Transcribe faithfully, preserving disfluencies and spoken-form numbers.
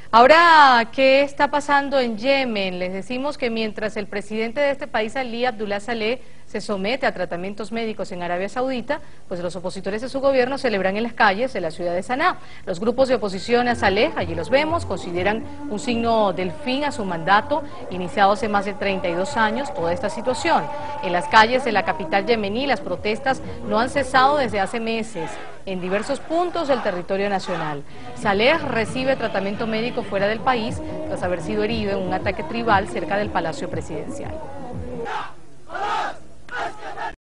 Ahora, ¿qué está pasando en Yemen? Les decimos que mientras el presidente de este país, Ali Abdullah Saleh, se somete a tratamientos médicos en Arabia Saudita, pues los opositores de su gobierno celebran en las calles de la ciudad de Saná. Los grupos de oposición a Saleh, allí los vemos, consideran un signo del fin a su mandato, iniciado hace más de treinta y dos años, toda esta situación. En las calles de la capital yemení, las protestas no han cesado desde hace meses en diversos puntos del territorio nacional. Saleh recibe tratamiento médico fuera del país tras haber sido herido en un ataque tribal cerca del Palacio Presidencial.